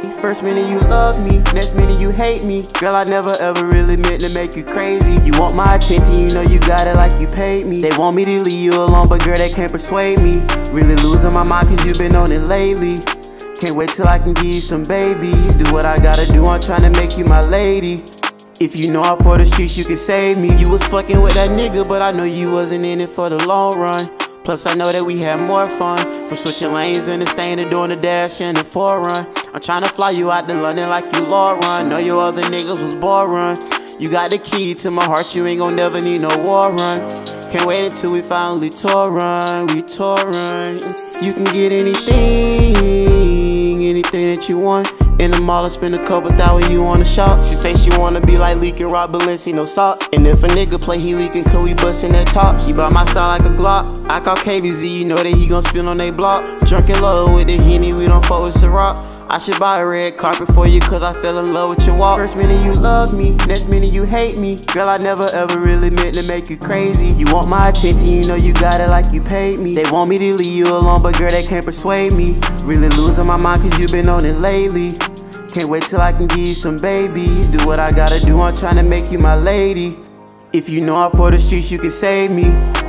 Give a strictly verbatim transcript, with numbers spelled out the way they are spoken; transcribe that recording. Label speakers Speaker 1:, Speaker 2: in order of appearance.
Speaker 1: First minute you love me, next minute you hate me. Girl, I never ever really meant to make you crazy. You want my attention, you know you got it like you paid me. They want me to leave you alone, but girl, they can't persuade me. Really losing my mind cause you been on it lately. Can't wait till I can give you some babies. Do what I gotta do, I'm trying to make you my lady. If you know I'm for the streets, you can save me. You was fucking with that nigga, but I know you wasn't in it for the long run. Plus I know that we had more fun, from switching lanes and staying to doing the dash and the forerun. I'm trying to fly you out to London like you Lauren. Know your other niggas was boring. You got the key to my heart, you ain't gon' never need no war run. Can't wait until we finally tour run, we tour run. You can get anything, anything that you want. In the mall, I spend a couple thousand, you wanna shop. She say she wanna be like Leak and Rob Balenci, no socks. And if a nigga play, he leaking, cause we bustin' that top. She by my side like a Glock. I call K B Z, you know that he gon' spin on they block. Drunk in love with the Henny, we don't fuck with Ciroc. I should buy a red carpet for you cause I fell in love with your walk. First minute you love me, next minute you hate me. Girl, I never ever really meant to make you crazy. You want my attention, you know you got it like you paid me. They want me to leave you alone, but girl, they can't persuade me. Really losing my mind cause you been on it lately. Can't wait till I can give you some babies. Do what I gotta do, I'm trying to make you my lady. If you know I'm for the streets, you can save me.